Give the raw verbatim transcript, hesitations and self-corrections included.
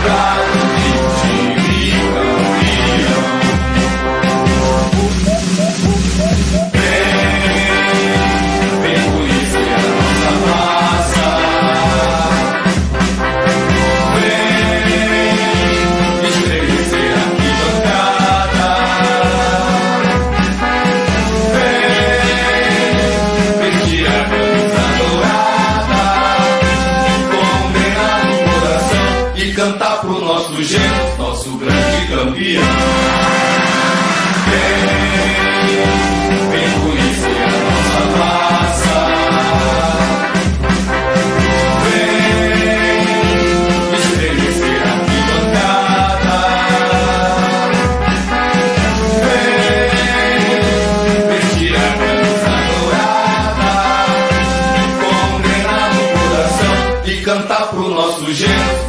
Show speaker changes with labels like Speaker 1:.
Speaker 1: Cantar pro nosso Genus, nosso grande campeão. Vem, vem conhecer a nossa raça. Vem estremecer a arquibancada. Vem vestir a camisa dourada, com grana no coração e cantar pro nosso Genus.